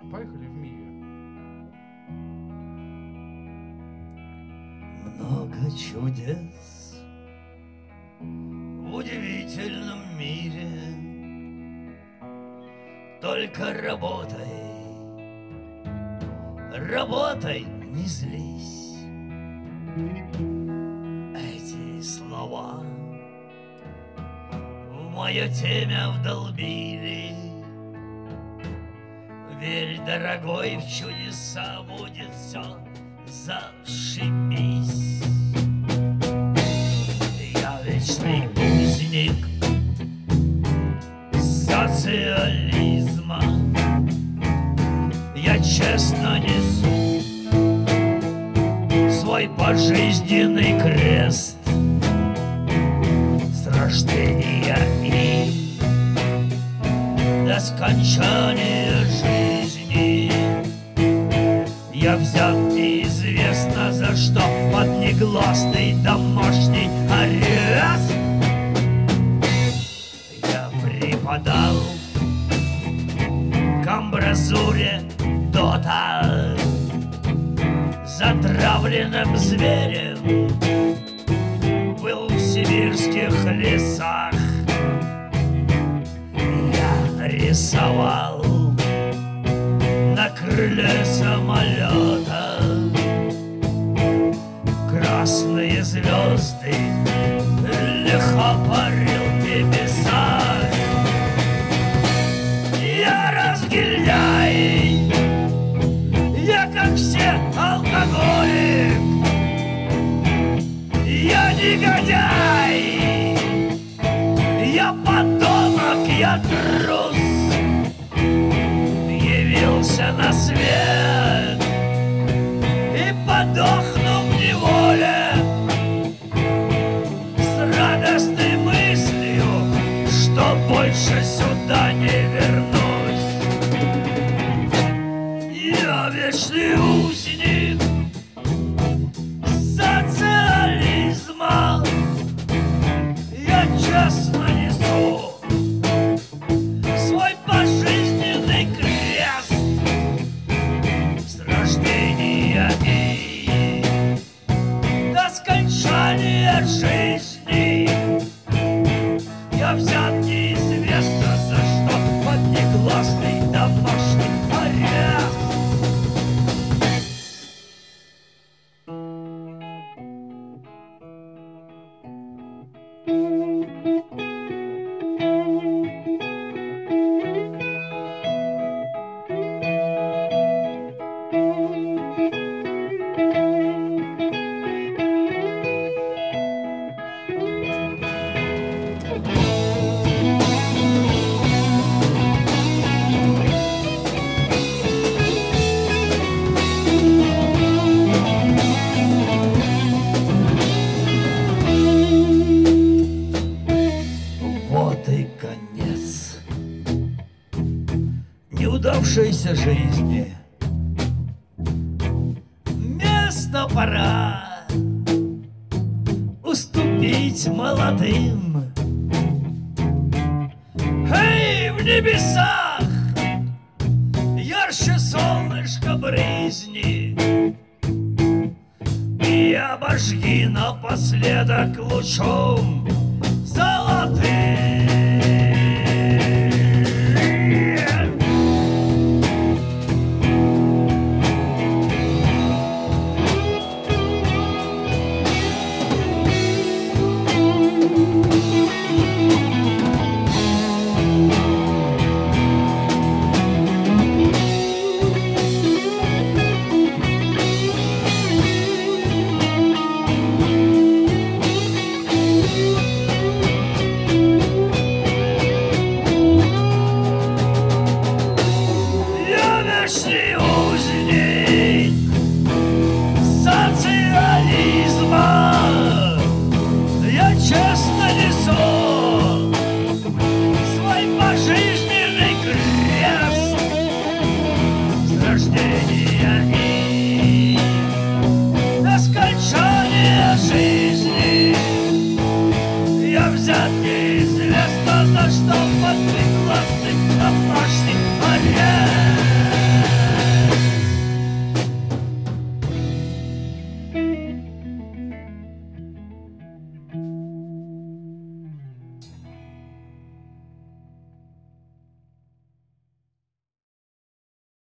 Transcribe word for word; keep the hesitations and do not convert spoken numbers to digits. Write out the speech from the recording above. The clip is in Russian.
Поехали в Миве. Много чудес в удивительном мире. Только работай, работай, не злись. Эти слова в мое темя вдолбили. Верь, дорогой, в чудеса будет все зашибись. Я вечный узник социализма. Я честно несу свой пожизненный крест с рождения и до скончания жизни. Я взят неизвестно за что под негласный домашний арест. Я преподал к амбразуре дота затравленным зверем. Был в сибирских лесах. Я рисовал на крыле самолета красные звезды, лихо парил в небесах. Я разгильдяй, я, как все, алкоголик. Я негодяй, я подонок, я трус. Явился на свет и подохну в неволе с радостной мыслью, что больше сюда не вернусь. Я вечный узник социализма. Я честно несу свой пожизненный крест с рождения и до скончания жизни. Я взят неизвестно за что под негласный домашний арест. Неудавшейся жизни место пора уступить молодым. Эй, в небесах ярче солнышко брызни и обожги напоследок лучом